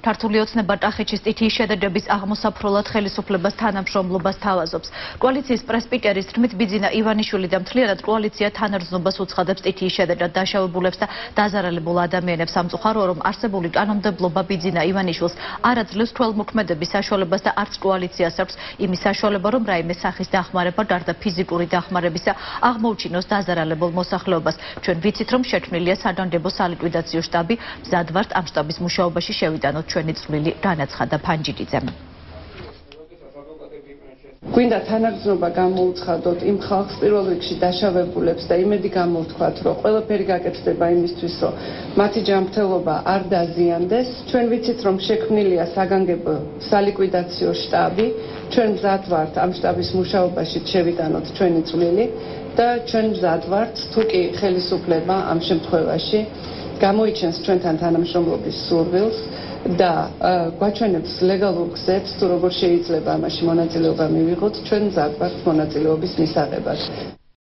ქართული ოცნება ტახეთში სტითიის შედედების აღმოსაფრულად ხელისუფლებას თანამშრომლობას თავაზობს. კოალიციის პრესპიკერის თქმით ბიძინა ივანიშვილი და მთლიანად კოალიცია თანარწნობას უცხადებს სტითიის შედედად დაშავებულებს და დაზარალებულ ადამიანებს. სამწუხაროა, რომ არსებული კანონმდებლობა ბიძინა ივანიშვილს არ აძლევს თვალმოქმედების საშუალებას და არც კოალიციას აქვს იმის საშუალება, რომ რაიმე სახის დახმარება გარდა ფიზიკური დახმარებისა აღმოუჩინოს დაზარალებულ მოსახლეობას. ჩვენ ვიცით, რომ შექმნილია სადანდებო სალიკვიდაციო შტაბი, მზად ვართ ამ შტაბის მუშაობაში შევიტანოთ ჩვენი წვლილი, განაცხადა ფანჯიდიძემ. გვინდა თანაგრძნობა გამოუცხადოთ იმ ხალხს პირველ რიგში დაშავებულებს და იმედი გამოვთქვათ, რომ ყველაფერი გაკეთდება იმისთვის, რომ მათი ჯანმრთელობა არ დაზიანდეს. ჩვენ ვიცით, რომ შექმნილია საგანგებო სალიკვიდაციო შტაბი, ჩვენ მზად ვართ ამ შტაბის მუშაობაში შევიტანოთ ჩვენი წვლილი და ჩვენ მზად ვართ, თუ კი ხელისუფლება ამ შემთხვევაში გამოიჩენს ჩვენთან თანამშრომლობის სურვილს და გვაჩვენებს ლეგალურ გზებს, თუ როგორ შეიძლება ამაში მონაწილეობა მივიღოთ, ჩვენ მზად ვართ მონაწილეობის მისაღებად.